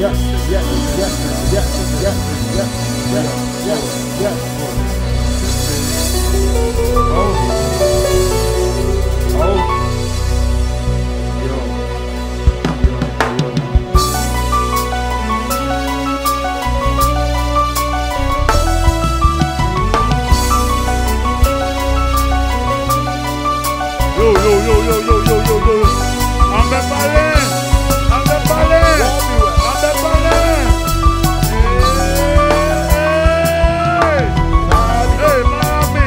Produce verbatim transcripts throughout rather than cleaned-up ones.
yes, yes, yes, yes, yes, yes, yes, yes, yes. Oh, oh, yo, yo, yo, yo, yo, yo, yo, yo, yo, yo, yo. I'm the ballet. I'm the ballet. I'm the ballet. Hey, hey, Miami.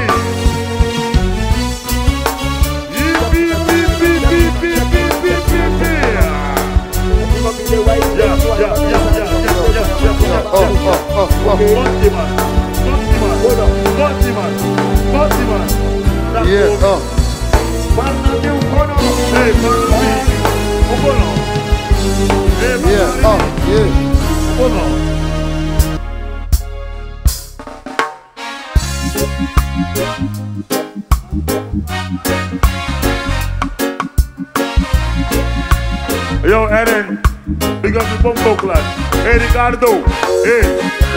Beep, beep, beep, beep, beep, beep, beep, beep, beep, beep. Yeah, yeah, yeah, yeah, yeah, yeah, yeah, yeah. oh, oh, oh, oh. Fatima, Fatima, Fatima, Fatima. Yeah, oh. Hey, Mami, Obono. Hey, Mami, Yeah, oh, yeah. Obono. Yo, Erin, big up the Bombo Class. Hey, Ricardo. Hey.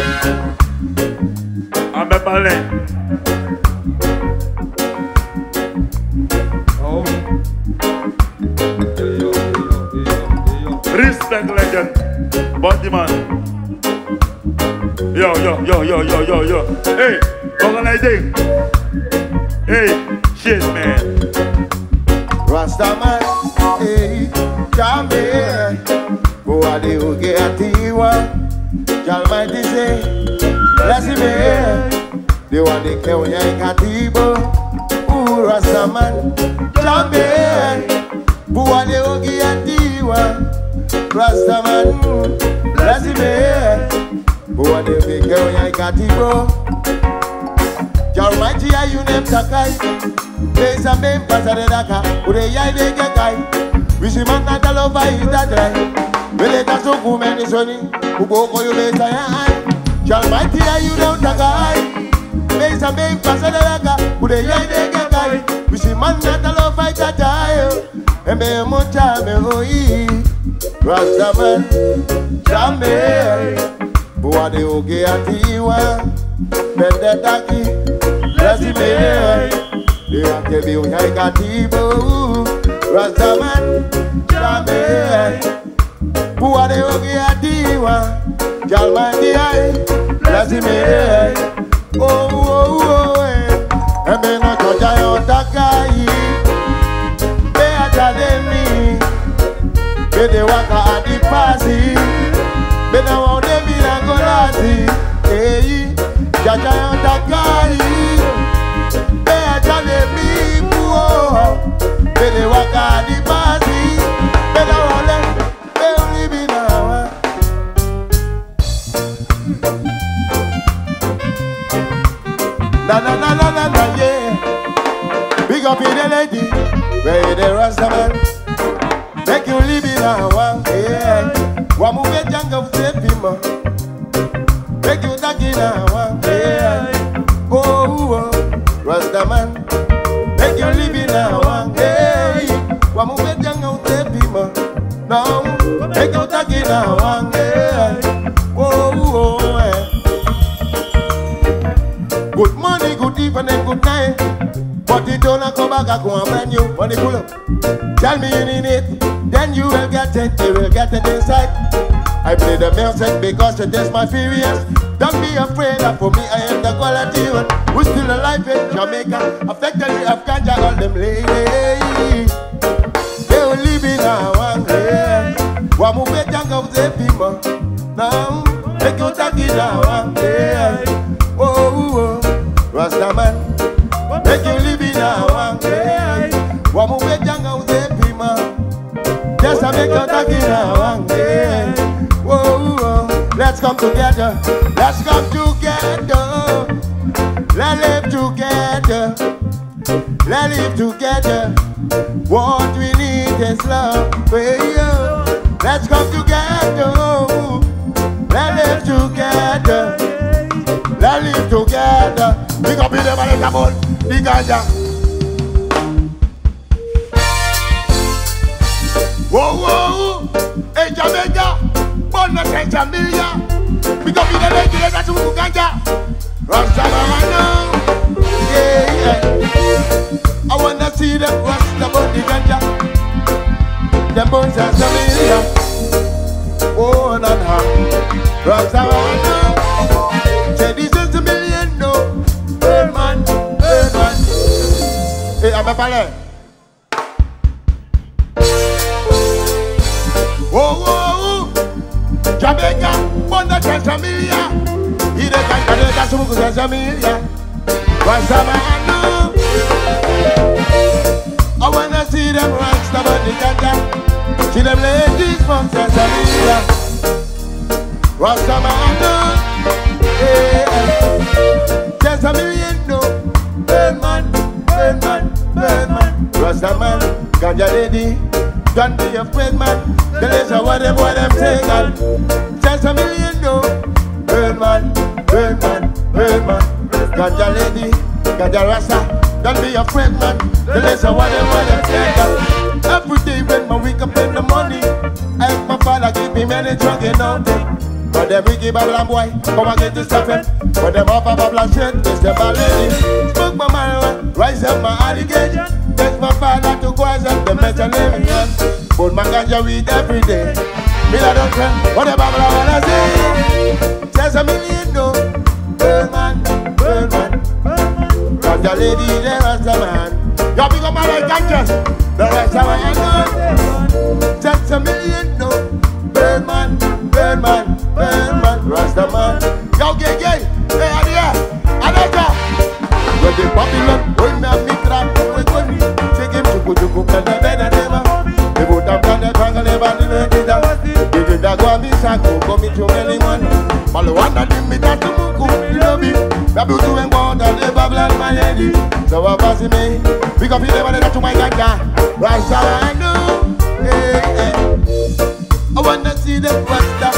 I'm a ballet. Oh. Respect legend, Body man. Yo, yo, yo, yo, yo, yo, yo. Hey, organizing. Hey, shit, man. Rastaman, hey, come here. Go a de uge atiwa. Jalmighty say, bless him here. They want the Kenya Katibo. Ooh, Rastaman, come here. Go a de uge atiwa. Rastaman, bless him here. Go a de uge Kenya Katibo. Jalmighty, are you named Takai? There's a main pass at the Daka, who they yai they get guy. We see man not all over it that right. Well, it has so good many sonny, who go for you later. Jalmighty, are you down Takai? There's a main pass at the Daka, who they yai they get guy. We see man not all over it that right. And be more time, oh, Rastaman, Jamie, Boa de Oge Atiwa, Pendetaki, bless him here. They want to be on your Katibo, Rastaman, Jamie, Boa de Oge Atiwa, Jalmighty, bless him here. Oh, oh, oh, eh, and be not your giant Takai. Be the waka at the party. Be the one they be na golati. Hey, Jaja on Takai. Be a jale me buo. Be the waka at the party. Be the one they only be now. Na na na na na na yeah. Big up in the lady. Where the Rastaman. Make you live in a one, yeah. Wa move jungle sepima. Make you tag in a one, yeah. Oh, oh, Rastaman. Make you live in a one, yeah. Wa move jungle sepima. Now, make you tag in a one, yeah. Oh, oh, eh. Good morning, good evening, and good night. But it don't come back, I go and brand new money pull up. Tell me you need it. Then you will get it, you will get it inside. I play the music because it is my furious. Don't be afraid that for me I am the quality one. Who's still alive in Jamaica? Affected of ganja, all them ladies. They will live in a one day. Wa move it jungle the people. Now, make you talk in a one day. Oh, oh, Rastaman. Make you live in a one day. Wa move it jungle the people. Just to make you talk in a one day. Whoa, whoa. Let's come together. Let's come together. Let's live together. Let's live together. What we need is love for you. Let's come together. Let's live together. Let's live together. Big up in the valley, come on. Big ganja. Whoa, whoa, hey Jamaica, Bona Sensamilia. Because we the lady that you ganja. Rastamano. Yeah, yeah. I wanna see them rasta about the ganja. Them bones Sensamilia. Oh, no, no. Rastamano. Say this is a million, no. Hey, man, hey, man. Hey, I'm a ballet. Oh, oh, oh. Jamaica, Bona Sensamilia. He the guy that does some Sensamilia. Rastamano. I wanna see them rasta about the ganja. See them ladies from Sensamilia. Rastamano. Just a million, no. Burn man, burn man, burn man. Rastaman, ganja lady. Don't be afraid, man. Tell us what them, what them say, God. Just a million, no. Burn man, burn man, burn man. Ganja lady, ganja rasta. Don't be afraid, man. Tell us what them, what them say, God. Every day when I wake up in the morning, I ask my father give me many drunk and all day. But them wicked Babylon boy, come and get this stuff in. But them off a Babylon shit, it's the ballet. Smoke my marijuana, rise up my allegation. Take my father to go as up the Mediterranean. Put my ganja weed every day. Me I don't care what the Babylon wanna say. There's a million no. Burn man, burn man, burn man. Ganja lady, the rasta man. Y'all become my like ganjas. The rasta man, there's a million no. Burn man, burn man. Man, man, Rasta man. Yo, gay, gay. Hey, Adia. Adaka. When the Babylon, when me and me crap, we go me. Take him to Kujuku, and the Ben and Eva. They put up on the triangle, never did it. They did that go me sako, go me to anyone. Malawana did me that to Muku, you know me. Babu to and go down the Babylon, my lady. So I pass me. Pick up the never that to my ganja. Rasta, I know. Hey, hey. I wanna see them Rasta.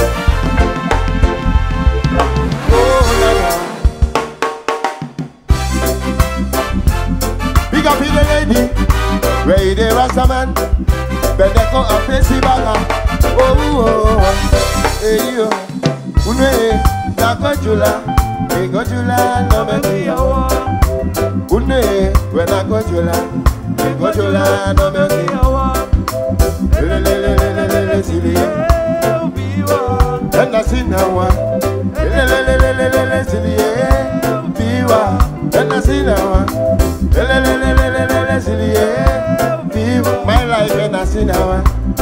Big up in the lady, where the Rasta man, Bendeco and Pacey Baga. Oh, oh, oh, hey yo, Une, Nako Jula, Nako Jula, no me kia. Une, when Nako Jula, Nako Jula, no me kia. Lele lele lele lele Silia, and I see now one. Lele lele lele lele Silia, Biwa, and I see now one. My life and I see now.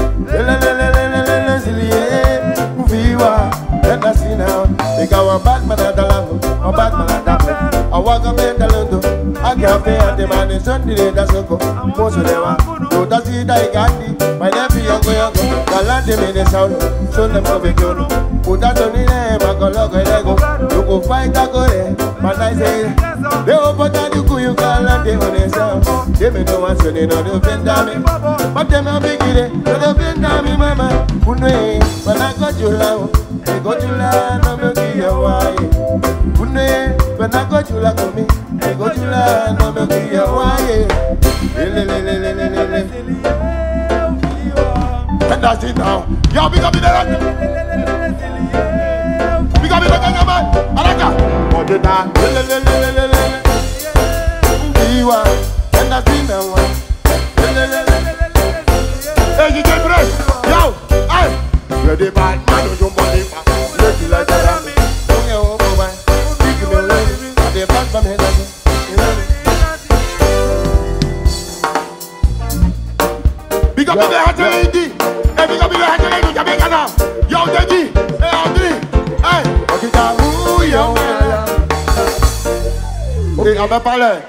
And I see now. Because I'm bad man at the land, I'm bad man at the land. I walk up in the London. I can't pay at the man in Sunday. That's okay. Most of them are. So that's it. I got it. My nephew, Uncle Uncle. The land in the sound. So them go big. Put that on the name. I go look at it. You go fight. I go there. But I say, they open that you go. You can't let them on the sound. They may know what's on the offend me. But them are big. They don't offend me, mama. Unwe, when I got you love. I got you love. No me give you why. Unwe, when I got you love me. I got you love. No me give you why. And that's it now. Yo, big up in the rock. Big up in the gang, man. Alaka. What did that? And that's it now. Hey, you get fresh. Yo, hey. You're the bad man who don't believe me. Look like that. Don't you over my. Big me lady. I'm the bad man head. Big up in the hot lady. Hey, big up in the hot lady. Jamaica now. Yo, Deji. Hey, Audrey. Hey. What is that? Ooh, yo. Okay, on va parler.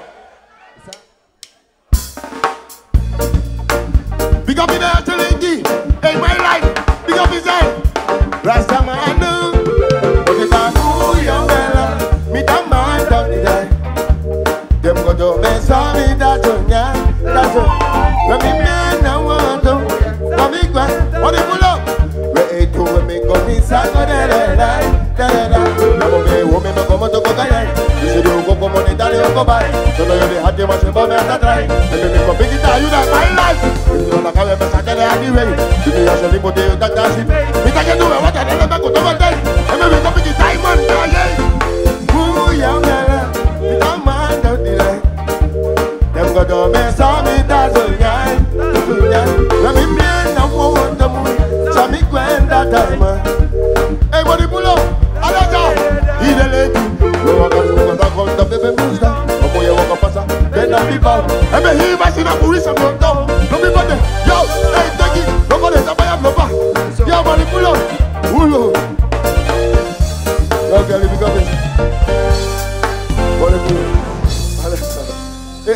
Big up in the hot lady. Hey, my life. Big up his head. Rasta man. What is that? Ooh, yo, me damn man down the day. Them go to me, sorry, that's on ya. That's on. When me man, I want to. Come in, what do you pull up? Wait to me, go inside, go da da da da da. Now me, woman, no come to go kaya. You see you go come on Italy, go buy. So now you have to watch me, but me not try. And me go big it, you that my life. You don't know how me start to anyway. You be actually put you that that's it. Me take you to what I never.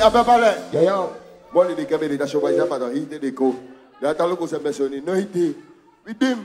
à peu près. D'ailleurs, moi, les caméras, les chevaux, ils n'ont pas d'idée de quoi. Là, t'as le coup, c'est mentionné. Non, idée. Vidim.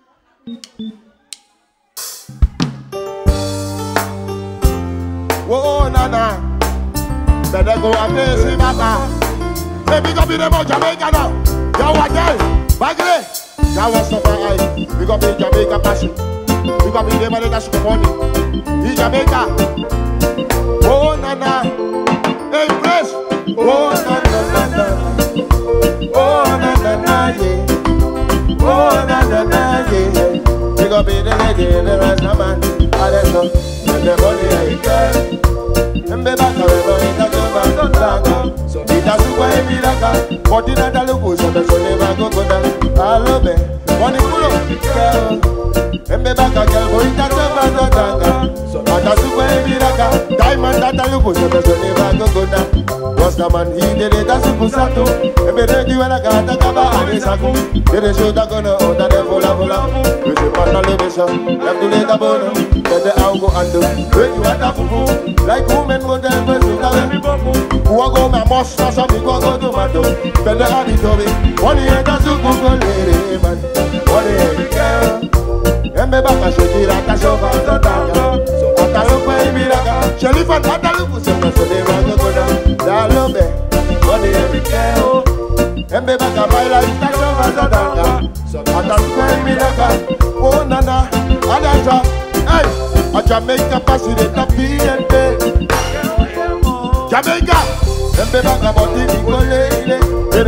Oh, nana. Better go and play, see, mama. Baby, go be the more Jamaica now. Yo, what girl? Bagley. Now, what's the fire? We go be Jamaica passion. We go be the money that's money. In Jamaica. Oh, nana. Hey, press. Oh, nana, nana. Oh, nana, nana, yeah. Oh, nana, nana, yeah. We go be the lady, the rest of man. All the stuff. And the money, I get. And back away, but it's not over, not so it has to go in Miraka. But in another look, so the sun never go down. I love it. Money full of girl. And back again, but it's not over, not so it has to go in Miraka. Diamond that I look, so the sun never go down. Was the man he did it, that's a Pusato. And be ready when I got the cover and it's a cool. Did a show that gonna order them full of love. We should not elevation, have to let the bone. Let the algo and do. When you are the fool, like women go down, but you got me bubble. Who are going to must not some people go to my door. Better have it over. One year that's a good lady, man. One year, girl. And me back, I should be like a show for the dagger. So I look baby like a Shelly for that, I look so they want to go down. I love it. One year, girl. And me back, I buy like a show for the dagger. So I look baby like a oh, nana, and I drop. Hey, a Jamaica pass it at P N P. Jamaica, them be back about the go lady.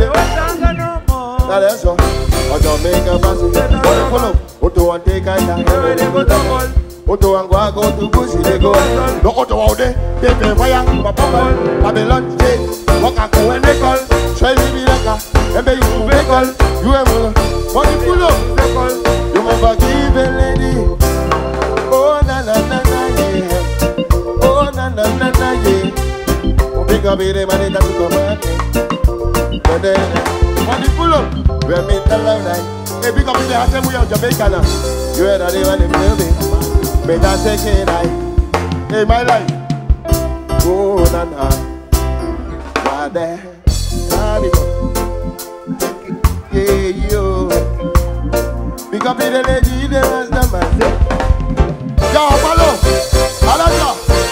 Now that's all. A Jamaica pass it. Follow, Otto and take a time. They go down. Otto and go go to Bushi. They go. No Otto out there. They pay fire. Papa, Babylon State. Walk and go and they call. Try to be like a. And they you they call. You ever? Money full up. You never give a lady. Oh na na na na yeah. Oh na na na na yeah. Oh big up the money that's come on. But then money full up. We meet the love night. Hey big up the heart we are Jamaica now. You heard that they want to feel me. Better second night. Hey my life. Oh na na. Why there? Yeah yo. Big up the lady, the rest of man. Yo, follow. Alaja.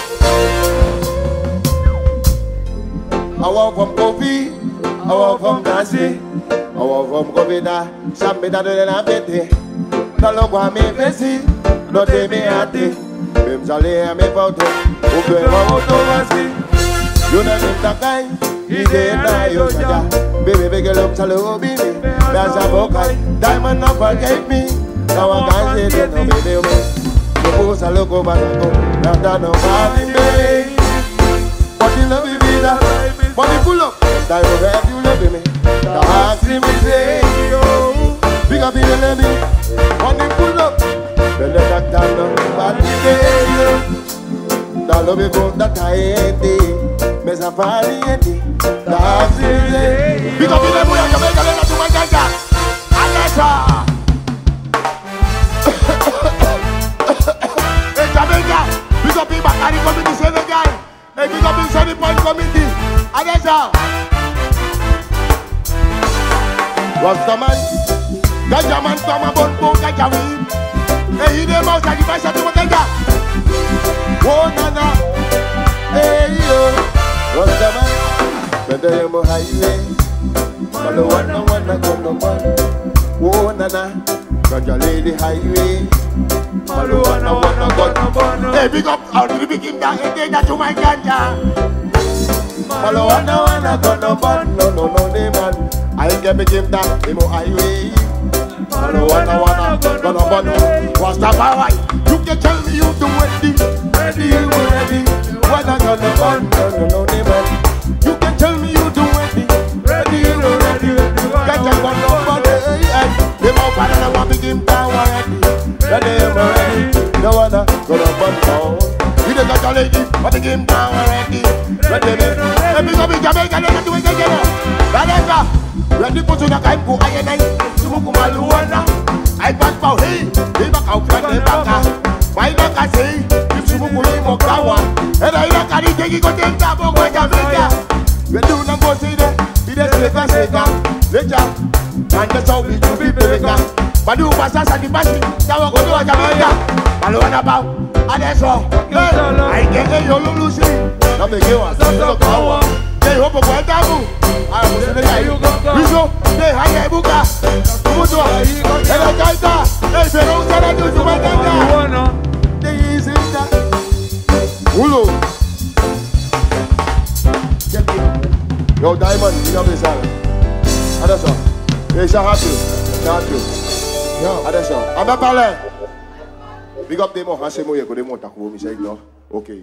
I want from coffee. I want from Nancy. I want from Govina. Some better than I bet it. No look what me face. No take me at it. Bim Sally and me out. Open my mouth over see. You know him that guy. He's a nice guy. Baby, big girl, hello, baby. That's a vocal. Diamond never gave me. Now I can't say that no baby. Suppose I look over and go. Now that no money me. But you love me, vida. Money full up. That you have you love me. The heart me say yo. Big up in the levy. Money full up. Then the doctor no money day yo. That love me from that time day. Mess a party and day. The heart me say. Big up in the boy. Jamaica, let us do my gaga. Alessa. Jamaica, big up in Bakari community, Senegal. Hey, big up in Sunny Point community. Adesa. What's the man? Gaja man come about go gaja weed. Hey, he dem out like the best of the gaja. Oh nana, hey yo. What's the man? Better you mo highway. Follow one no one no no one. Oh nana, gaja lady highway. Follow one no one no one. Hey, big up out to the big him down and take that to my ganja. Follow one no one no no one. No no no no man. I ain't get big him down. He mo highway. Follow one no one no no one. What's the power? You can tell me you do ready, ready you ready. One no no one no no no no man. You can tell me you do ready, ready you ready. Get your one no one. Hey hey. They mo para na one big him down already. Ready ready. No one no no one no. We just got a lady, but the game down already. Ready ready. Let me go be Jamaica. Let me do it again. Ready ready for you to go I and I. Maluana, I back for hey, they back out from the back. Why not I say, if you move Mokawa, and I like I take you to take that book with Jamaica. When Sega, Leja, and the South Beach to be Bega. Badu Basas and the Bashi, Tawa go to Jamaica. Balona Bow, and that's all. I get a Yolu Lucy. Now they give us a power. They hope of what I do. I was in the guy. We saw they had a buka. Mutua, and a gaita. They say, no, I do to my gaita. They is in that. Hulu. Yo, Diamond, you know this. And that's all. They shall have you. Thank you. Yo, and that's all. I'm a ballet. Big up them, I say, more, you could talk about me. Say, no. Okay.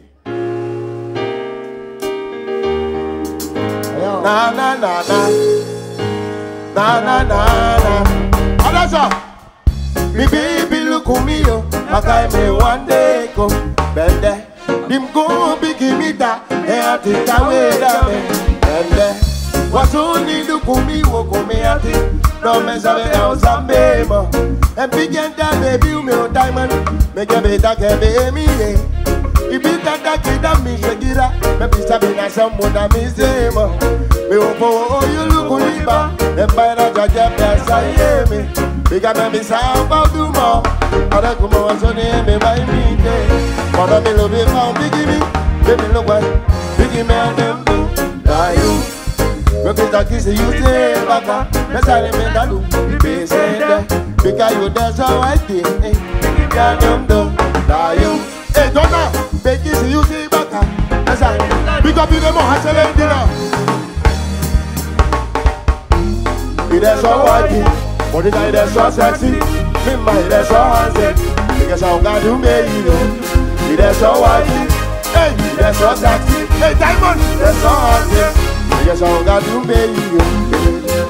Na na na na na na na na. Adasa, mi baby look at me yo, makai me one day go bende. Dim go bigi me da, e ati tawe da me bende. Wasuni look at me wo go me ati, no me sabe el sambe mo. And begin that baby me o diamond, make a bit that can be me. Ibi tata kida mi shegira, me pisa bina samuna mi zema. Me opo you look liba, and by the judge pesa yemi. Biga me mi samba do more. Ada como wasone me by me day. Mama me love me found biggie me, baby look why biggie me and them do. Da you, me pisa kiss you say baka, me sale me dalu, be say that. Because you dance so I did, eh? Biggie me and them do. Da you, hey Donna. Becky see you see back. That's right. Big up in the more hustling dinner. It is so whitey, but it is so sexy. Me my it is so handsome. Because I'm gonna do me, you know. It is so whitey. Hey, it is so sexy. Hey, Diamond, it is so handsome. Because I'm gonna do me, you know.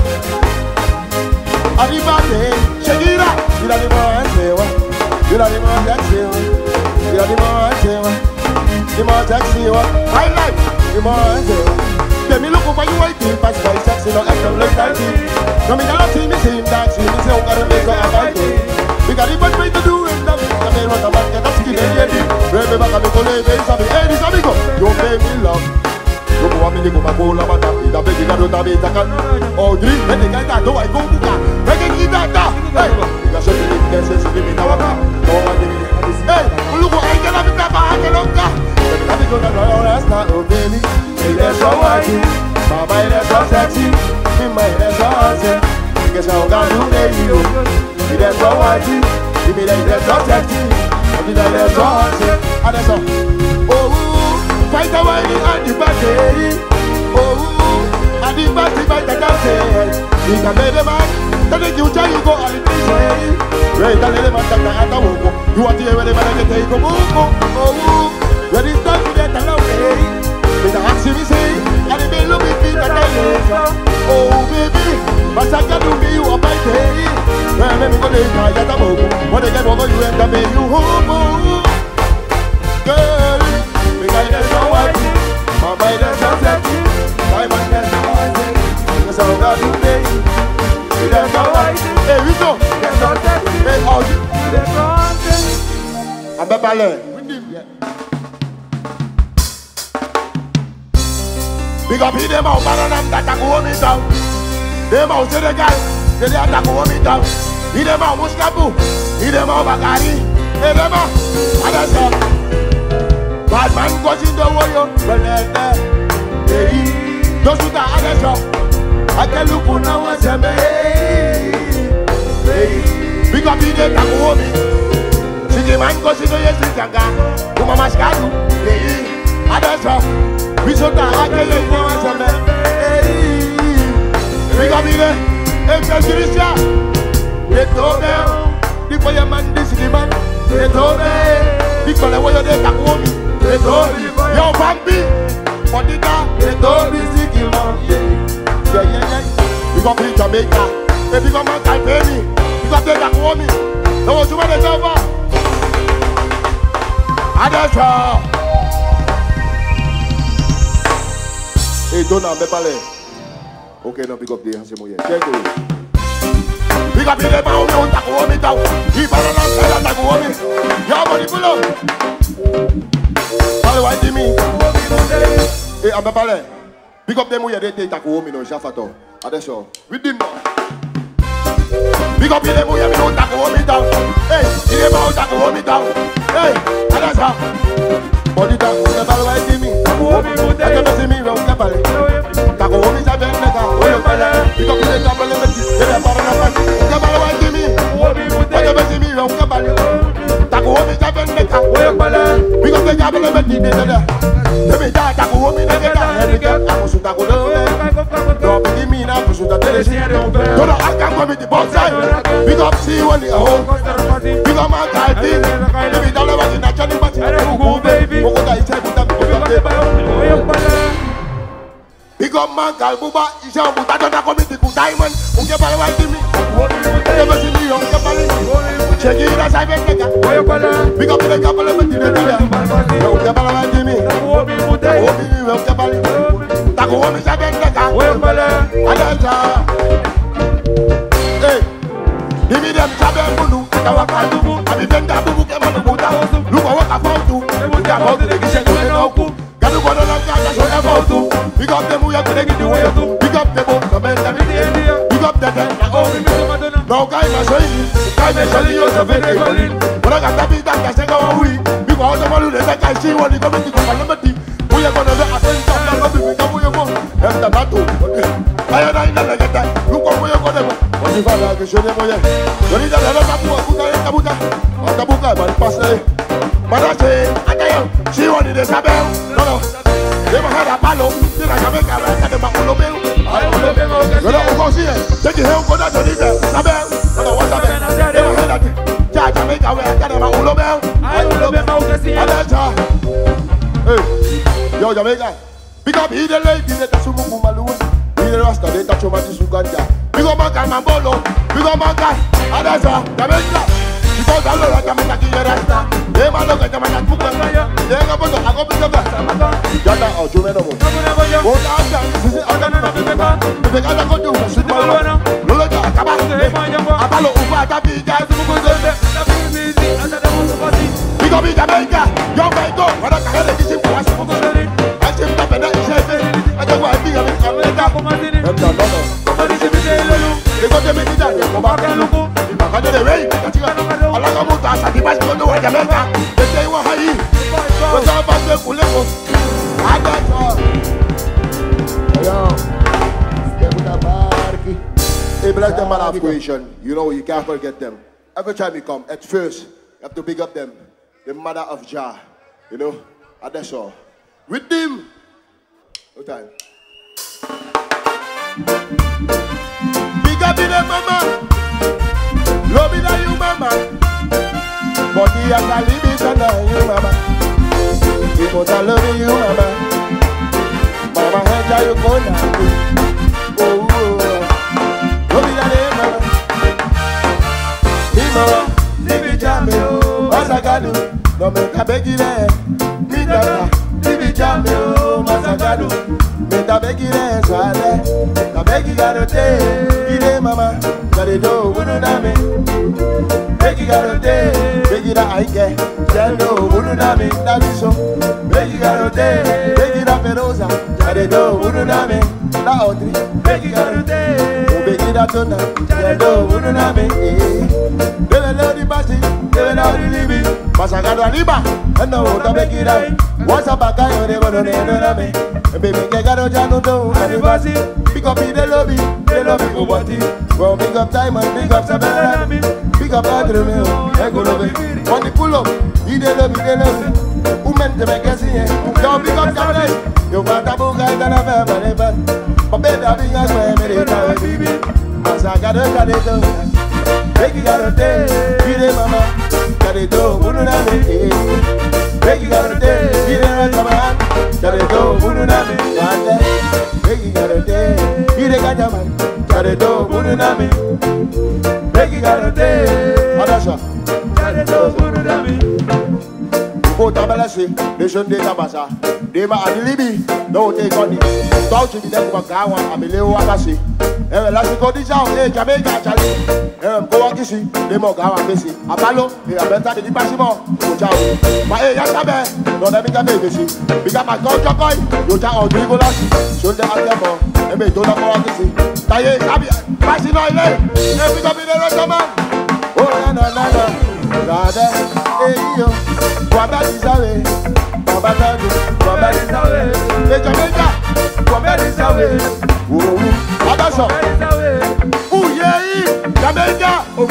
Arrivate, Shakira, you don't even want to say what. You don't even want to say what. You're the more sexy, the more sexy one. I like the more sexy. Let me look over you, I think, pass by sexy, no act like that. No, me not see me see him dancing, me say, I'm gonna make her a fight. We got it, but way to do it, I'm gonna run a back, get a skin, and get it. Remember, I'm gonna go, baby, something, hey, this amigo, you pay me love. You go on me, you go back, go, love, I'm gonna make it, I don't have it, I can. Oh, dream, let me get that, do I go, buka, make it, eat that, hey, you got something, there's a skin, in our car, no one, hey, look what I can have it back, I can look at. Let me go to the royal restaurant, oh baby. It is so whitey, mama it is so sexy. Me my it is so handsome. Because I'm gonna do baby, it is so whitey. Give me that it is so sexy. I mean that it is so handsome. And that's all. Oh, fight the whitey and the battery. Oh, and the battery fight the dance. You can make the man. Then you try you go and the say. Right, and the man take the hand and walk. You want to hear where the man take go move. Oh, when it's time to get along, with the action we say, and the man look at me that I love. Oh baby, but I can do me you up my day. Well, let me go to my yata mogo. When they get over you and I make you home. Girl, because there's no one, my mind is so sexy, my mind is so sexy. Because I'm gonna do me. There's no one. Hey, we go. There's no sexy. Hey, how you? There's no sexy. I'm a ballet. Big up in them out, banana that I go me down. Them out to the guy, they are that go me down. In them out, Muskabu, in them out, Bagari, in them out, and that's all. Bad man goes in the warrior, well, hey, just with the other shop. I can look for now and say, hey, big up in them that go me. See the man goes in the yes, in Tanga, to Mama Skadu, hey, and that's all. We should have a girl in the man. We got me there. Hey, Patricia. They told them. The boy man, this is the man. They told me. People are where they can go me. They told me. Yo, Bambi. What did that? They told me. Sicky man. Yeah, yeah, yeah. We got me in Jamaica. If you come and type me, you got to take go me. That was what they told me. And that's all. Hey, Donna, me parle. Okay, no, pick up the hands, moye. Check it. Pick up the man who wants to go me down. He better not say that I go me. Your body pull up. Parle, why do me? Hey, I'm me parle. Pick up them who you they take taco home, you know, Shafato. That's all. With them now. Pick up them who you know taco home it down. Hey, you never out taco home it down. Hey, that's how. Body taco, the ball right in me. Taco home it down. I never see me round the ball. Taco home is a bend like a. Pick up the taco home it down. The ball right in me. I never see me round the ball. Taco home is a bend like a. Pick up the taco home it down. Let me die, taco home it down. I'm so taco home. No, give me now, I'm so taco home. Don't know I can't come with the box side. Pick up, see one in a home. Pick up my guy, team. Let me tell you what in a channel, but you go, baby. Pick up man, call Buba. He's a Buddha, don't come with the good diamond. Who get by one to me? Never see me, don't get by. Check it as I get taken. Pick up the couple of material. Don't get by one to me. Don't get by. Taco home is a bend like a. Hey, give me them Chabel Bulu. I be bend that Bubu came on the Buddha. Look at what I found to. Look at how they get to know. Got to go to the car, so about to. Pick up them who are going to get the way to. Pick up the boat, come and pick up the tent. No guy, my son. Guy, my son, you're so very good. But I got to be that I say go away. Because the one who is like I see when you come into the community. We are going to attend something that we come with you. That's the battle. I am not going to get that. Look at where you're going to go. What if I like to show them where you're going? You need a lot of people. Tabuka, Tabuka, but pass it. But I say, I tell you, she wanted a sabel. No, no. Never had a palo. Then I can make a rest at the Maculobe. I will go see it. Take your help for that. Sabel. No, what's up? Never had that. Jamaica, where I got a Maculobe. I will go see it. Hey, yo, Jamaica. Pick up here the lady that is Sumuku Malu. Here the Rasta, they touch your man to Suganda. Big up Manka, Mambolo. Big up Manka. And that's all. Jamaica. Because I love Jamaica, you're Rasta. They man look at Jamaica, Puka. They go to the Agopi of the Jada or Jumeno. Go down there. This is other than the If they got to go to the Sudano, Lola, Akaba, Apollo, Ufa, Tapi, Jazz, Big up Jamaica. Young Bango. What I can get is for us. I just stop and I say, I don't want to be a America. They got them in the go back and look. I got the way. I like a motor. I think I don't know where Jamaica. They say, what are you? What's up about the Kuleko? I got yo. Step with a barky. Hey, bless them man of creation. You know, you can't forget them. Every time you come, at first, you have to big up them. The mother of Jah. You know? And that's all. With them. No time. Big up in the mama. Love it you mama. Body as a limit and you mama. People that love you mama. Mama head you go now. Oh, oh. Love it you mama. Me mama. Live it jammy. What's I got do? No make a beg it. Me dada. Live it jammy. Masagado. Me da beg it. Swale. Da beg it gotta take. Ide mama. Gotta do. Wouldn't me. Beg it gotta take. Beg it I get. Tell no. Wouldn't me. That is so. Beg it gotta take. Beg it up Rosa. Gotta do. Wouldn't me. La Audrey. Beg it gotta take. Beg it up Tona. Tell no. Wouldn't me. Dele lo di basi. Dele lo di libi. Masagado aliba. No, don't make it up. What's up, a guy? They want to know me. Baby, get got a jano do. Anniversary. Pick up in the lobby. The lobby go what it. Well, big up time and big up Sabella. Big up Padre Meo. Ego love it. On the pull up. He the lobby, the lobby. Who meant to make us here? Don't big up Sabella. You got a book guy that I've ever never. But better being as well, baby. Masagado Cadeto. Make you got a day. Be the mama. Cadeto. Wouldn't have it. Make you got a day, be there at the man. Gotta go, Bununami. Make you got a day, be the Gajaman. Gotta go, Bununami. Make you got a day, Adasha. Gotta go, Bununami. Go Tabalasi, they shouldn't take a bassa. They might have Libby, don't take on it. Don't you be there for Gawa, I'm a little Abasi. Eh, là, c'est condition. Eh, Jamaica, Charlie. Eh, go on ici. Les mots, gars, on ici. À Palo, et à Benta, des bâtiments. Yo, ciao. Ma, eh, y'a ça, ben. Non, on a mis qu'à ici. Bika, ma, quand tu as yo, ciao, on dit, voilà. Sur le alcool. Eh, mais, toi, on a ici. Taillé, Sabi. Pas si non, il est. Eh, puis, comme il est le man. Oh, non, non, non, non. Regardez. Eh, yo. Quoi, ben, ils avaient. Quoi, ben, quoi, ben, ils avaient. Eh, Jamaica. Quoi, ben, ils avaient. Oh, oh. Attention. Ouh, yeah, Jamaica. Oh,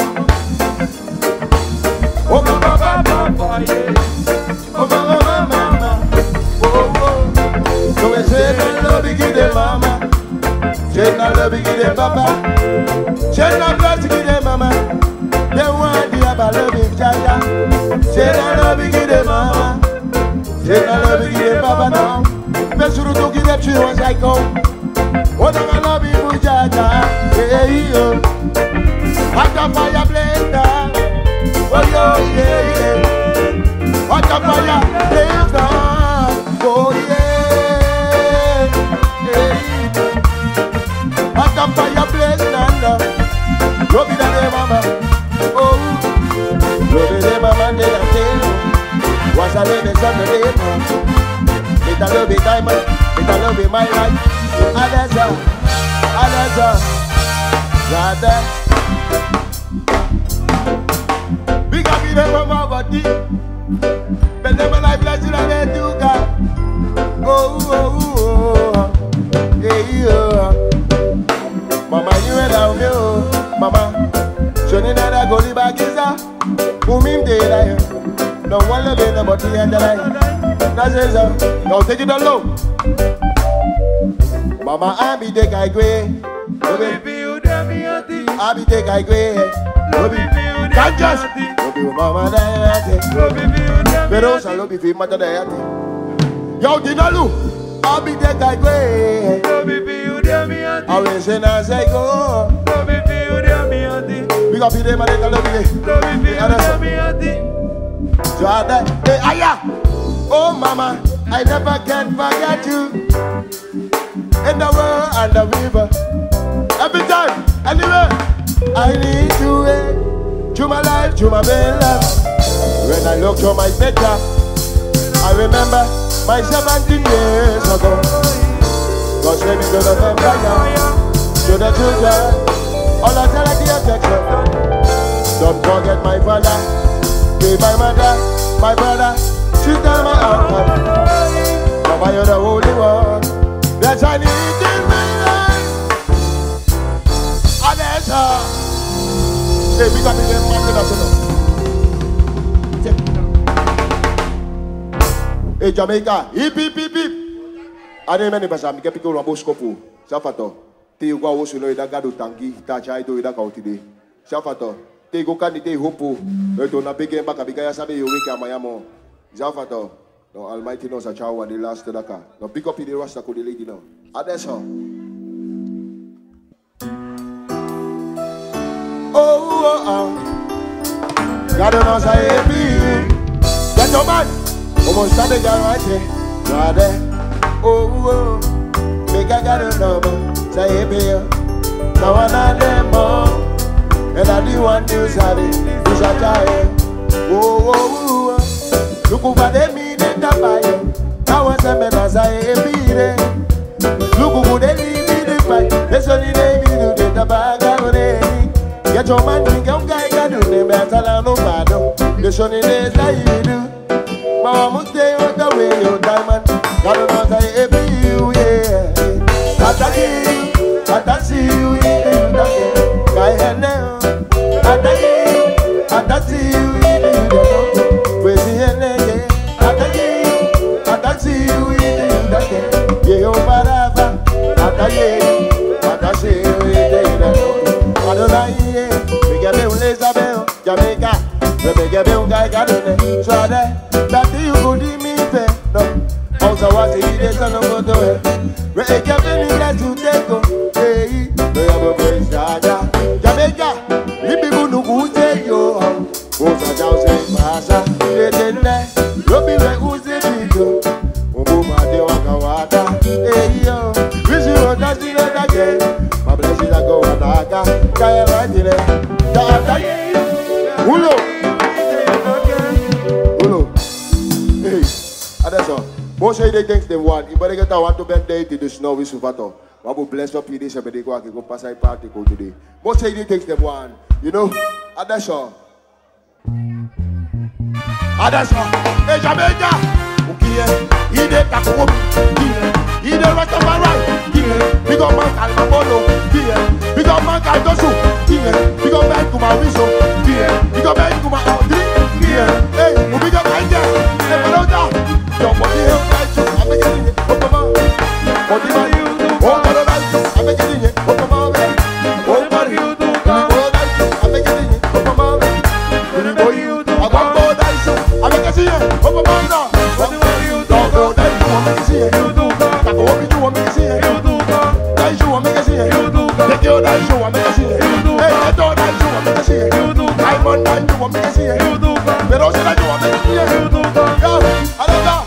oh, mama, mama, yeah. Oh, mama, mama. Oh, oh. So we say that love begin the mama. Say that love begin the papa. Say that love begin the mama. They want the abba love in Jaja. Say that love begin the mama. Say that love begin the papa now. Best you to give them to you once I go. What am I love you, Jaja? Hey, yo. What a fire blender. Oh, yo, yeah, yeah. What a fire blender. Oh, yeah. Hey. What a fire blender. Love it, that mama. Oh, love it, mama, they are saying. Once I live in Sunday, it's a love it, diamond. It's a love it, my life. Adesa, Adesa, Rada. Big up in the mama body. But never like blessing and they do God. Oh, oh, oh, hey, oh. Mama, you and I, oh, Mama. Shouldn't I go to Bagiza? Who mean they lie? No one love in the body and the lie. That's it, sir. Now take it alone. Mama, I be the guy gray. Baby, you tell me a thing. I be the guy gray. Baby, you Can't tell just. me a thing. Baby, mama, that. Baby, you tell me Pero a sa lobby fi mata that. Yo, Dinalu, I be the guy gray. thing. Baby, you tell me a thing. Always say na say go. Baby, you tell me a thing. Big up the man that love me. Baby, you tell me a thing. So I that. Hey, aya. Oh, mama, I never can forget you. In the world and the river. Every time, anywhere, I need to wait. To my life, to my bed life. When I look to my picture, I remember my seventeen years ago. God save me to the family, to the children. All I tell like the affection. Don't forget my father, be my mother, my brother, sister, my uncle. Mama, you're the only one that I need in my life. Adesa. Hey, big up in the market. Hey, Jamaica. Hip, hip, hip, hip. Ade meni basa mi kepi ko rambo skopu. Safato. Te uga wo suno ida gado tangi. Ta chai do ida kautide. Safato. Te go kandi te hopo. Eto na bege mbaka biga ya sabe yo weke amayamo. Safato. No Almighty knows a child the last to the car. Now pick up in the rasta ko the lady now. Adesa. Oh, oh, oh. God knows I hate me. Get your man. Almost stand the guy right here. God, oh, oh. Make I got a number. Say hate me. Now I'm not them more. And I do want to say it. It's a child. Oh, oh, oh. Look over them. Now I say, man, as I be there. Look who they leave me the fight. That's only they do the tobacco. Get your man, drink your guy, got to the better than no bad. That's only days that you do. Mama, stay on the way, your diamond. Got to know that I be you, yeah. I tell you, I tell you, yeah. Guy, hello. I tell you, I tell you, yeah. Where's the energy? See you in the day, yeah, oh, Barava, Ataye, Atashi, I don't know, we get a laser bell, Jamaica, we get a guy got it, so that you could me pay, no, also what he did, son of a door, we get a to take go, hey, we have a place, Jamaica, you people know who take you home, who's a thousand massa, they didn't let, you'll be like who's the video. Hey yo, wish you were dancing again. My blessings are going. Ulo. Ulo. Hey, that's all. Most say they think they want. You better get a want to bend day to the snow with Suvato. I will bless up you this and they go and go pass a party go today. Most say they think they want. You know? That's all. That's all. Hey, Jamaica. Okay, he did that home. He did right on my right. Big up man call my photo. Big up man call Dosu. Big up man to my whistle. Big up man to my Audrey. Hey, who big up right there? Hey, Malota. Your body hell right to. I'm getting it. Oh, come on. Body man, you do. Oh, God, right to. I'm getting it. Oh, come on. Oh, God, you do. Oh, right to. I'm getting it. Oh, come on. Oh, you do. I want to die so. I'm getting it. Oh, come on now. What do you do? Oh, die so. I'm getting it. You do. I go up with you. I'm getting it. You do. Die so. I'm getting it. You do. Take your die so. I'm getting it. You do. Hey, I don't die so. I'm getting it. You do. I'm on die so. I'm getting it. You do. Pero se la yo. I'm getting it. You do. Yo, I don't know.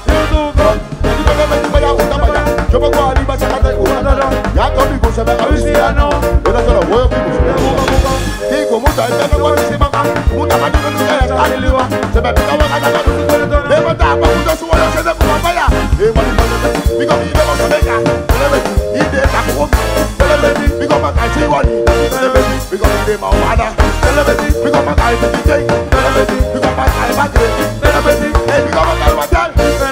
Je peux voir l'image à la tête. Y'a comme il faut se faire un Luciano. Et là, c'est le royaume qui vous fait. Dis comment t'as été de voir ici, maman. Où t'as pas dit que nous allons aller le voir. C'est ma putain, on va aller là. Et moi, t'as pas voulu se voir, c'est de pour ma et moi, il m'a dit, comme il est dans ce mec, il est à gros. Puis comme un caché, puis comme il est ma ouada. Puis comme un caché, puis comme un caché, et puis comme un caché,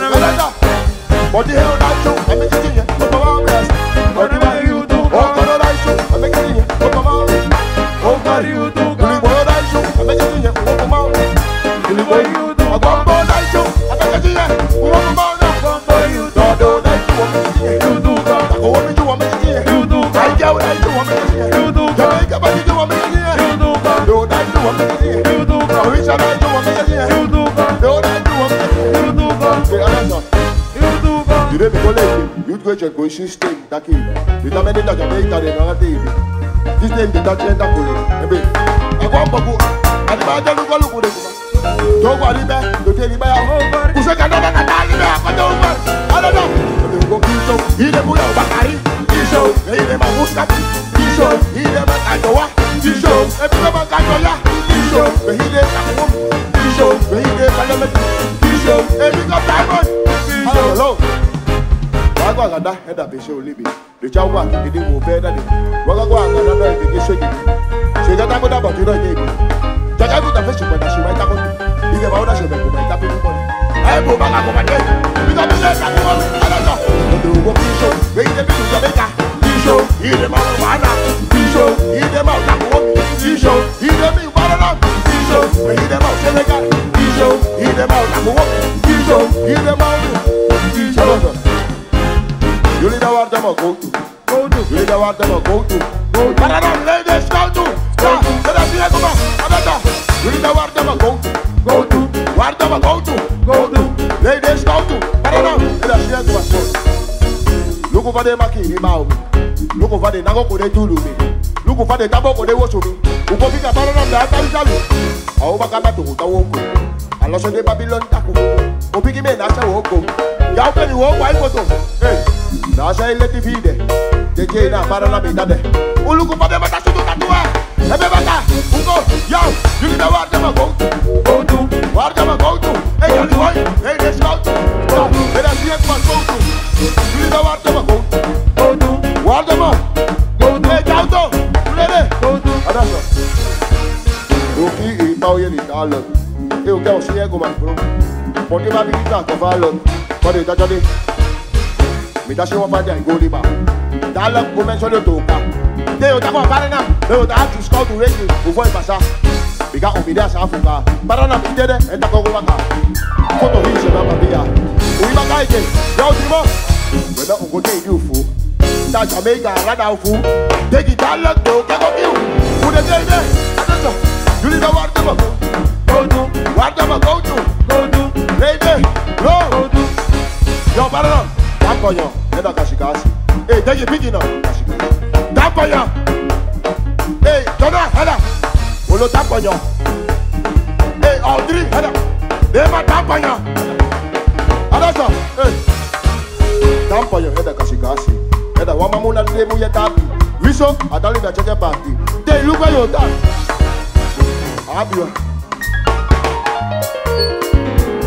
but the hell that you, I'm making it, but come on, yes. But the you do, oh, God, I show, I'm making it, but come on. Oh, God, you do, God, I show, I'm making it, but come on. What you do, I'm going to show, I'm making it, but come on. You do, God, I do, I'm making it, you do, God. I go with you, I'm making it, you do, God. I get what I do, I'm making it, you do, God. Jamaica, but you do, I'm making it, you do, God. Do I do, I'm making it, you do, God. Richard, I do, I'm making it, you do, God. Do I do, I'm making it, you do, God. Okay, I'm you didn't go late. You'd go check going system. That key. You don't make it that Jamaica. They don't have this name. They don't change that color. I go up. I demand to look look at it. Don't worry, man. Don't tell me about. Who said that? I don't know. I don't know. You go kill. He dem buya bakari. Kisho. He dem amuska. Kisho. He dem akadowa. Kisho. Every dem akadoya. Kisho. He dem akadowa. Kisho. He dem akadowa. Kisho. Every dem diamond. Hello. Wago agada head up show libi. The chawa kidi wo better dey. Wago agada no dey get show dey. She get am about you no dey. Jaja go the fish but she might come. If you want she go might tap you money. I go back go back. Because the less I go. I don't know. The go show. We dey be Jamaica. Show. He dey man wana. Show. He dey man go. Show. He dey me wana. Show. We dey man Senegal. Show. He dey man go. Show. He dey man. Show. You need a water go to, go to. You need a water go to, go to. But I don't let this go to, go to. Let us see come on, another. You need a water go to, go to. Water go to, go to. Let this go to, but I don't let us see come on. Look over the maki, about me. Look over the nago they do me. Look over the tabo they watch me. Who go pick a banana that I tell you. How back at the woko. I lost the Babylon taco. Who pick him in as a woko. How can you walk while photo? Hey. Nasha ile T V de, de Jena para la mitad de. Uluku pa de mata sudu katua. Ebe bata, ungo, yo, you need a water ma go to, go to, water ma go to. Hey, you boy, hey, let's go to, go to. Let us see ma go to. You need a water ma go to, go to, water ma, go to. Hey, go to, ready, go to. Adasa. Oki ita oye ni talo. Hey, oke o si ego ma bro. Poti ma bi kita ko falo. Poti ta jade. Me dash you up and then go liba. That luck go mention the toka. They will talk about banana. They will have to scout to raise you before you pass out. Because of the dash Africa. Banana be dead and the go back. Photo his number there. We back again. Yo, Timo. We don't go take you fool. That Jamaica run fool. Take it that luck though. Get up you. Who the day there? You need a water go. Go to. Water go to. Go to. Lady. Go. Go to. Yo, banana. Tampoyo, nenda kashikasi. Hey, take it big now. Kashikasi. Tampoyo. Hey, Donna, hada. Olo tampoyo. Hey, Audrey, hada. Dema tampoyo. Adasa. Hey. Tampoyo, nenda kashikasi. Nenda wama muna demu ye tapi. Wiso, adali na cheke party. Hey, look where you done. Abiwa.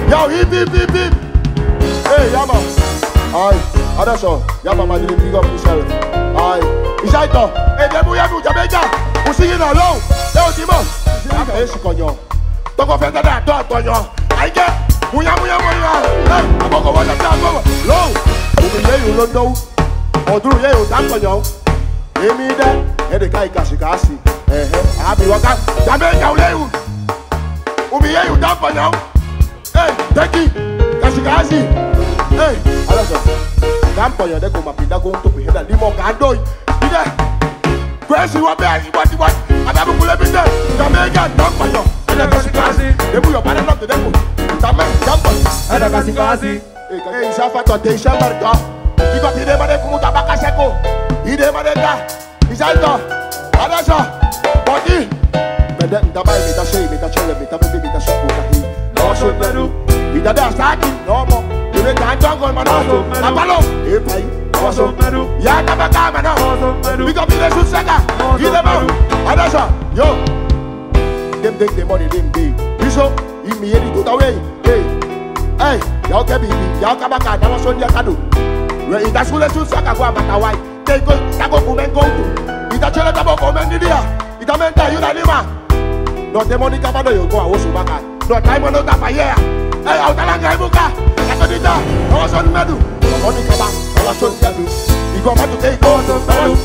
Yo, hip, hip, hip, hip. Hey, Yama. Aye, adesso, Yama, ma devi big up yourself. Aye, Isaito. Hey, debu yabu, Jamaica. Usigi na low. Leo Timo. Yama, esi konyo. Toko fenda da, to atonyo. Aike, muya, muya, muya. Hey, aboko wanda ta aboko. Low. Umi ye you don't know. Oduru ye you dan konyo. Emi de, ede kai kasi kasi. Eh, eh, abi waka. Jamaica ulewu. Umi ye you dan konyo. Hey, Teki, kasi kasi. Hey, alaso. Campo yo de como pinta con tu pijeda limo candoi. Ide. Kwesi wa be ani what what. Adabu kule binde. Jamaica campo yo. Ada kasi kasi. Debu yo para not de debu. Tamam campo. Ada kasi kasi. Eh, hey, safa to te shamarga. Iko ide made kumu tabaka seko. Ide made da. Isalto. Alaso. Body. Bede ndaba mi ta shei mi ta chele mi ta bebe mi ta shuku ta hi. No so beru. Ida da staki no mo. Ide kan tongo mano. Apalo. Eh pai. Oso meru. Ya tabaka mano. Oso meru. Big up in the Susaka. Give them out. Adasha. Yo. Them take the money, them big. Biso. You me ready to the way. Hey. Hey. Y'all can be. Y'all come back. That was on your canoe. Where in the school Susaka go amata why. They go. They go come and go to. Ita chele tabo come and dia. Ita menta you na lima. No the money come and you go a wosu baka. No time no tapa here. Hey. Out alanga ibuka. Kato dita. I was on medu. Money come back. I was on medu. You go back to take Oso meru.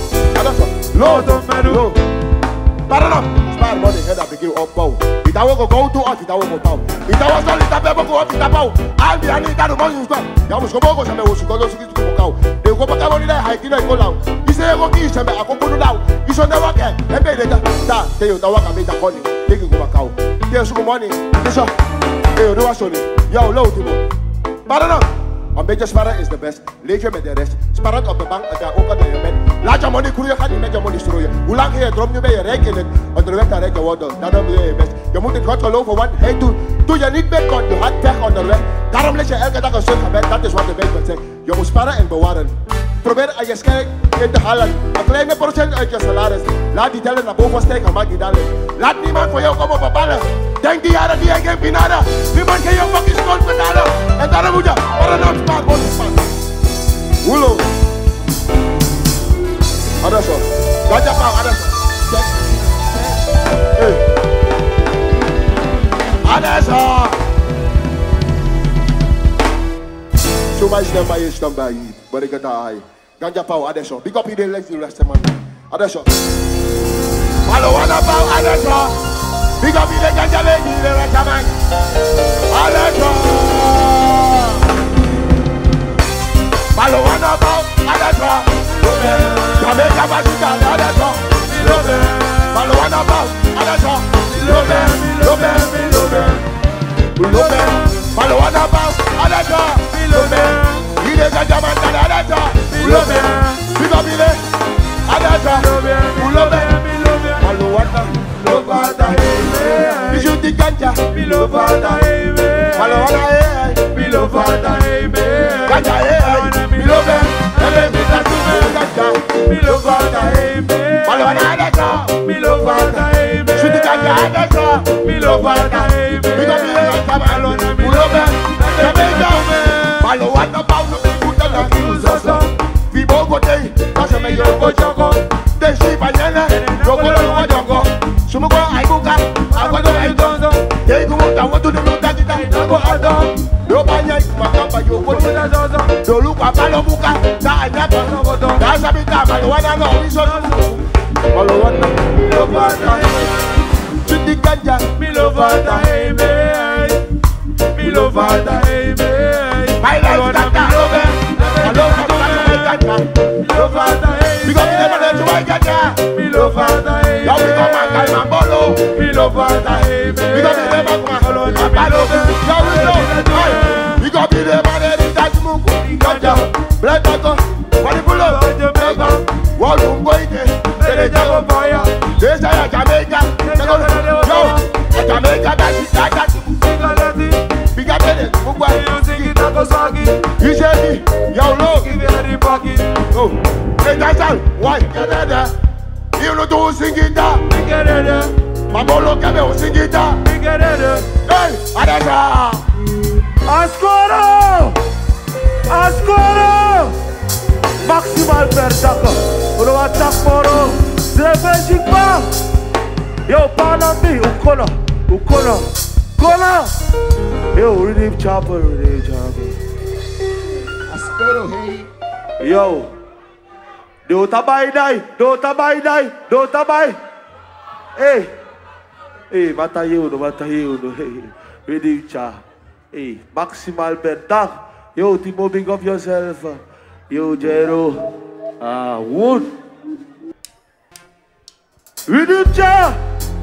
Lodo meru. Parano. Spare money head up begin up bow. It I go go to us, it I go down. It I was only tap go up it bow. I'll be any that money you got. Ya must go go some was go to go go. They go back on the hike in go down. He say go kiss them I go go down. He should never get. E pay later. Da, tell you the work I made the money. Take go back out. There's some money. This up. Hey, do was only. Yo, low to mo. Parano. A major sparrow is the best. Later with the rest. Sparrow of the bank at the open the event. Larger money, Korea can make your money through you. Ulang here, drum you may regulate on the red direct water. That don't be the best. You move the cut low for one head to do your need back on your hot back on the red. Daram let your elka so that is what the best say. You must sparrow and Bawaran. Probeer a je skijk in te halen. Een kleine procent uit je salaris. Laat die tellen naar boven steken, maak die dallen. Laat niemand voor jou komen bepalen. Denk die jaren die jij geen pinada. Niemand kan jou fucking schuld betalen. En daarom moet je, wat een uitspraak wordt gespannen. Hulo. Adesso. Ganja pao, adesso. Check. Hey. Adesso. Zo mij stem bij je stem bij je. Maar ik ga daar. Ganja pao, adesso. Big up iedereen, leef je rest man. Adesso. Hallo, hallo pao, adesso. Big up iedereen, ganja leef je rest man. Adesso. Hallo, hallo pao, adesso. Jamaica Basita, adesso. Hallo, hallo pao, adesso. Lobe, lobe, lobe. Lobe. Hallo, hallo pao, adesso. Lobe. Ile ganja man adesso. Lobe. Big up ile. Adesso. Lobe. Hallo, hallo. Lovada hey, Bijou di ganja. me lovada hey, Hallo, hallo hey. me lovada hey, Ganja hey. me Lobe. Ele mi ta tu me ganja. me lovada hey, Hallo, hallo adesso. me lovada hey, Bijou di ganja adesso. me lovada hey, Big up ile ganja man. Lobe. Jamaica. Hallo, hallo pao no me gusta la kiusoso. Vivo gote. Pasa me yo go choco. De si mañana. Yo go lo jongo. Sumo go aibuka. Agua no hay tonzo. Te go ta wo tu no ta kita. Go ado. Yo banya makamba yo go na zozo. Do lu kwa palo buka. Da anya pa no go do. Da sabi ta ma wana no iso. Olo wana. lovada hey, Chindi ganja. me lovada hey, me lovada hey, My life ganja. Lobe. Hello, ganja. lovada hey, Because we never let you buy ganja. me lovada hey, Yo we come and call my bolo. me lovada hey, Because we never come and call my bolo. Yo we know. We got be the man that is that muku. Ganja. Blood taco. Money pull up. Wall room go ite. Ele jago fire, This is a Jamaica. Yo. A Jamaica that is that that. Singalati, Big up in it. Mugwa. you sing it like a soggy, You say me. Yo look. give you the pocket, Oh. Hey that's all. Why? Get there. You know do sing it down. we get it there, My bolo kebe o sing it down. we get it there. Hey. Adasa. Ukona, Ukona, Ukona. Yo, Redeem Chopper, Redeem Chopper. Ascoro, hey. Yo, do tabay day, do tabay day, do tabay. Hey, hey, matayo, no, matayo, no, hey, Redeem Cha. Hey, Maximal Pentak. Yo, Timo, big up yourself. Yo, Jero. Ah, Wood. Redeem Cha.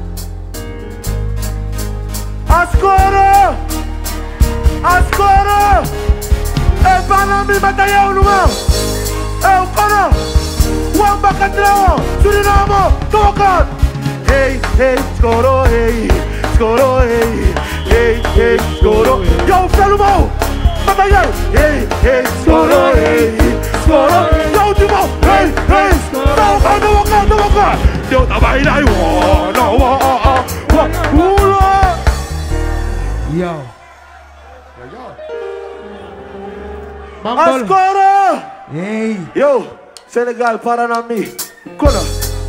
Ascoro! Ascoro! É para mim batalhão no mão! É o cara! One back at now! Surinamo! Toca! Hey, hey, Ascoro, hey! Ascoro, hey! Hey, hey, Ascoro! Yo, felo mão! Batalhão! Hey, hey, Ascoro, hey! Ascoro! Yo, Timo! Hey, hey! Toca, toca, toca! Yo, tabai dai! Whoa, no, whoa, whoa, whoa! Yo. Ascoro! Hey. Yo, Senegal, Paranami. Kona.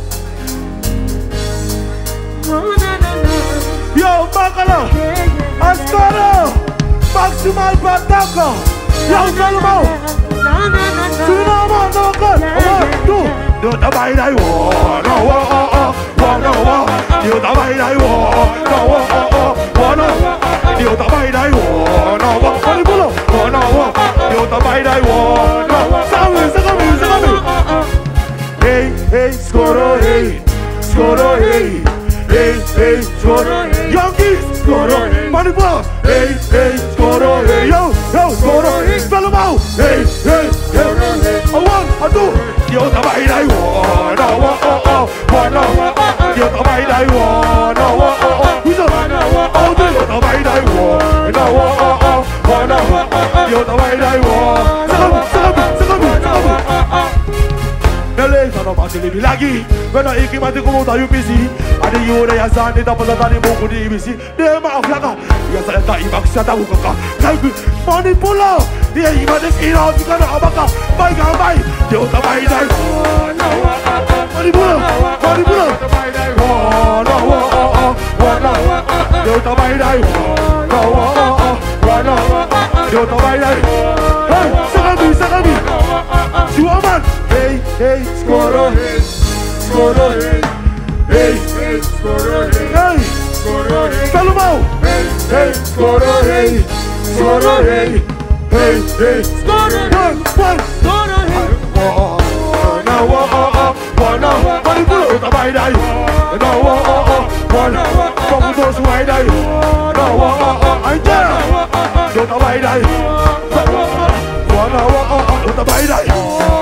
Yo, Bakala. Ascoro! Maximal Pataka. Yo, Salmo. Surinamo, no good. One, two. Do the bye die war. No, oh, oh, oh. No, oh. Do the bye die war. No, oh, oh, oh. No, you the bye die war, no what for the bullet, oh no what, you the bye die war, no what, Sami, Sami, Sami. Hey, hey, Scoro, hey, Scoro, hey, hey, hey, Scoro, Yankees, Scoro, Manipula, hey, hey, Scoro, hey, yo, yo, Scoro, spell them out, hey, hey, hey, a one, a two, you the bye die war, no what, oh, oh, no what, you the bye die war, no what, oh, oh, who's up, oh, do you the bye die war, no what, oh, oh, no what, you the bye die war, Sakabi, Sakabi, Sakabi, Sakabi. Nele, sana masili bilagi, wena iki mati kumuta U P C, adi yure ya sani da pala tani buku di B C, de ma aflaka, ya sa ta ibak sa ta ukaka, kalbi, manipula, dia ima des ina fika na abaka, bai ga bai, yo ta bai dai, manipula, manipula, oh no oh oh oh, no, yo ta bai dai, no oh oh oh, no, yo ta bai dai, hey, sakabi, sakabi, Suaman. Hey, hey, Scoro, hey, Scoro, hey, hey, hey, Scoro, hey, hey, Scoro, hey, Salomão, hey, hey, Scoro, hey, Scoro, hey, hey, hey, Scoro, one, one, Scoro, hey, oh, no, oh, oh, oh, no, Manipula, you the bye die, no, oh, oh, oh, one, from those who I die, no, oh, oh, oh, I dare, you the bye die, one, oh, oh, oh, you the bye die.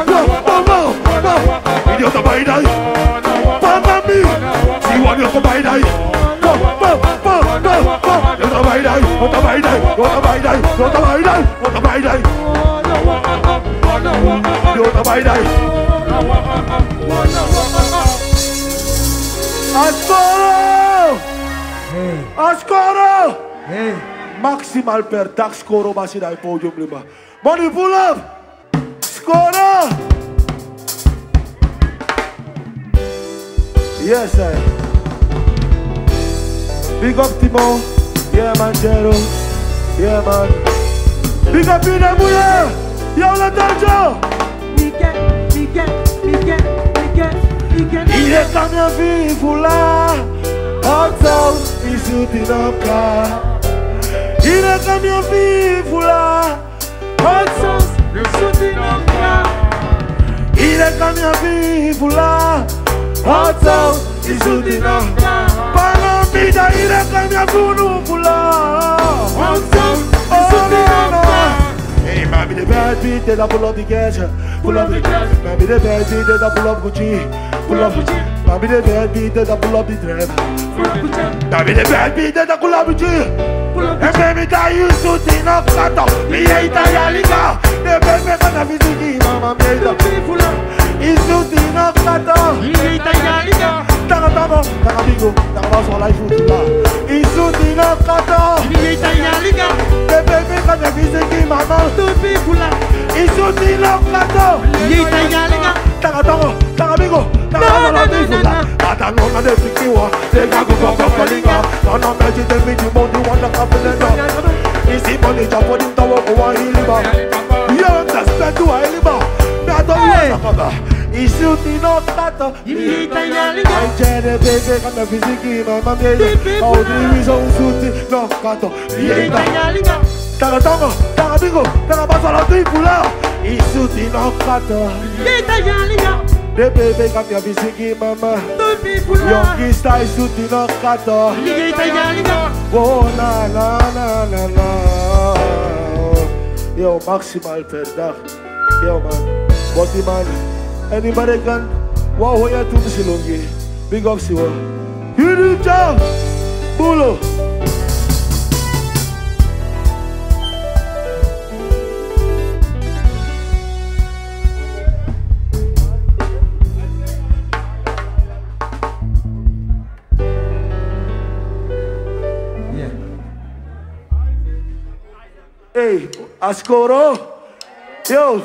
You're the bye die. Papa me. See what you're the bye die. Go, go, go, go, go. You're the bye die. You're the bye die. You're the bye die. You're the bye die. You're the bye die. You're the bye die. Ascoro. Hey. Ascoro. Hey. Maximal per dak Scoro masih dari podium lima. Money pull up. Scoro. Yes, sir. Big up Timo. Yeah, man, Jero. Yeah, man. Big up Ina Muya. Yo, la Tanjo. Miguel, Miguel, Miguel, Miguel, Miguel. Il est comme un vivre là. Hot sauce, il soutient un cas. Il est comme un vivre là. Hot sauce, il soutient un cas. Il est comme un vivre là. Hot sauce, il soutient un cas. Para vida, il est comme un vivre là. Hot sauce, il soutient un cas. Hey, mami, the bad beat, they pull up the cash. Pull up the cash. Mami, the bad beat, they pull up Gucci. Pull up Gucci. Mami, the bad beat, they pull up the trap. Mami, the bad beat, they pull up Gucci. E baby, da you tutti no canto. Mi è italianica. E baby, quando visiti, mamma mia. I tutti no canto. Mi è italianica. Tanga tanga, tanga bingo, tanga basso la tutti là. I tutti no canto. Mi è italianica. E baby, quando visiti, mamma. I tutti no canto. Mi è italianica. Taka tongo, taka bingo, taka solo tifula. Ata ngonga de fikiwa, teka kuko kokolinga. Tana meji de miji mondi wanda kapelenda. Isi money jump on into walk one hiliba. You understand to a hiliba. Nato uwa sakaba. Isi utino tato. I jere bebe kama fiziki mama mjeza. Audi wizo usuti no kato. Taka tongo, taka bingo, taka basala tifula. Isi utino kato. The baby come here visiki mama. Young style isuti no kato. Oh na na na na na. Yo maximal per dag. Yo man, body man. Anybody can. Wow, hoe je toen silongi. Big up siwa. Jullie job. Bulo. Hey, Ascoro. Yo.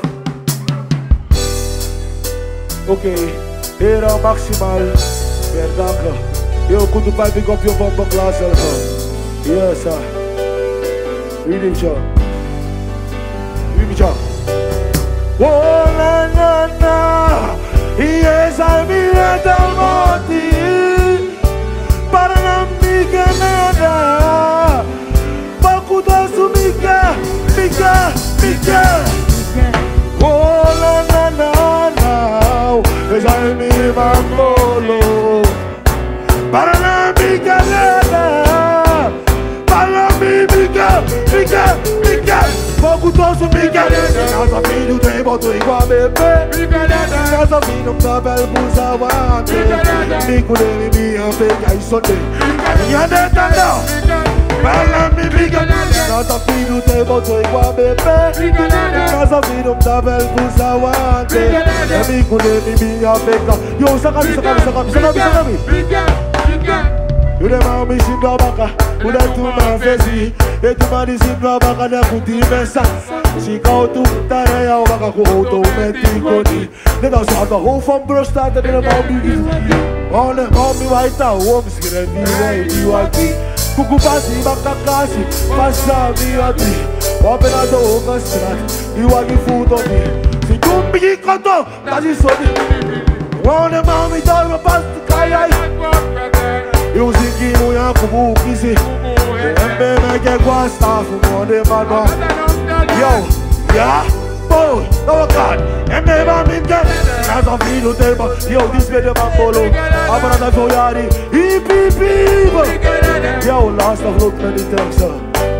Oké, era maximaal. Verdanken. Yo, kunt u pijping op je bomben klaar zelf. Yes, sir. Wie neemt je? Wie neemt je? Oh, na, na, na. Yes, I mean it al moti. Para na mica nada. Bakuda su mica, mica, mica. Oh, na, na, na, na. Yes, I mean it mamolo. Para na mica nada. Para mi mica, mica, mica. Bakuda su mica. Casa filho tem boto igual bebê. Casa filho da bela busa wante. Mico dele minha pega e sonde. Minha neta não. Para mi mica. Casa filho tem boto igual bebê. Casa filho da bela busa wante. Mico dele minha pega. Yo, sakami, sakami, sakami, sakami, sakami. You dem a mi sin do baka, you dem tu man fezi. E tu man di sin do baka de kuti mesa. Si kau tu tare ya baka ku auto meti koni. Ne da sa da ho van brust uit en de man bigi. On de man mi waita wo mi skire di we di waki. Kuku pasi baka kasi, pasa mi ati. Open a do ka strat, di waki food on me. Si tu bigi koto, kasi sodi. On de man mi da ma pas kaya. Eu ziki no ya kubu kisi. Embe me ke kwa staff mo de mano. Yo, yeah, boy, no God. Embe ba mi ke. As a video tema. Yo, this way the bambolo. Abana da foyari. Hip hip hip. Yo, last of look many times sir.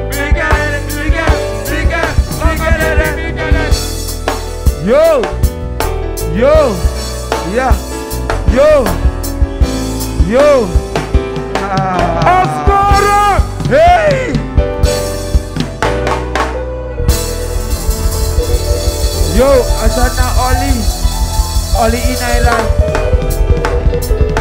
Yo, yo, yeah, yo, yo. Ascoro! Hey! Yo, asan na Oli? Oli in Island.